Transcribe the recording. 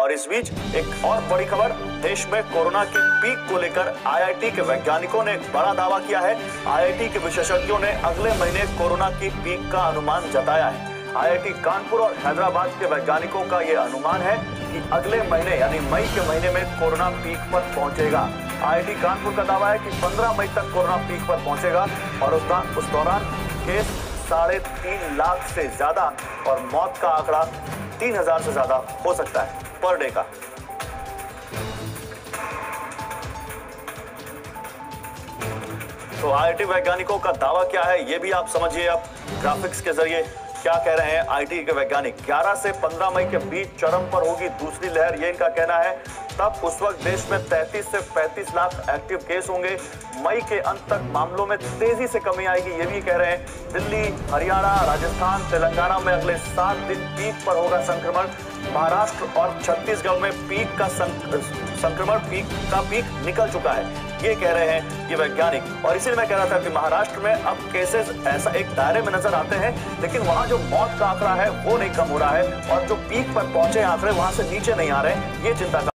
और इस बीच एक और बड़ी खबर, देश में कोरोना के पीक को लेकर आईआईटी के वैज्ञानिकों ने एक बड़ा दावा किया है। आईआईटी के विशेषज्ञों ने अगले महीने कोरोना की पीक का अनुमान जताया है। आईआईटी कानपुर और हैदराबाद के वैज्ञानिकों का यह अनुमान है कि अगले महीने यानी मई के महीने में कोरोना पीक पर पहुंचेगा। आईआईटी कानपुर का दावा है कि 15 मई तक कोरोना पीक पर पहुंचेगा और उस दौरान केस 3.5 लाख से ज्यादा और मौत का आंकड़ा 3000 से ज्यादा हो सकता है पर डे का। तो आईआईटी वैज्ञानिकों का दावा क्या है ये भी आप समझिए। अब ग्राफिक्स के जरिए क्या कह रहे हैं आईआईटी के वैज्ञानिक। 11 से 15 मई के बीच चरम पर होगी दूसरी लहर, ये इनका कहना है। तब उस वक्त देश में 33 से 35 लाख एक्टिव केस होंगे। मई के अंत तक मामलों में तेजी से कमी आएगी, ये भी कह रहे हैं। दिल्ली, हरियाणा, राजस्थान, तेलंगाना में अगले 7 दिन पीक पर होगा संक्रमण। महाराष्ट्र और छत्तीसगढ़ में पीक का संक्रमण पीक निकल चुका है, ये कह रहे हैं ये वैज्ञानिक। और इसीलिए मैं कह रहा था कि महाराष्ट्र में अब केसेस ऐसा एक दायरे में नजर आते हैं, लेकिन वहां जो मौत का आंकड़ा है वो नहीं कम हो रहा है और जो पीक पर पहुंचे आंकड़े वहां से नीचे नहीं आ रहे, ये चिंता का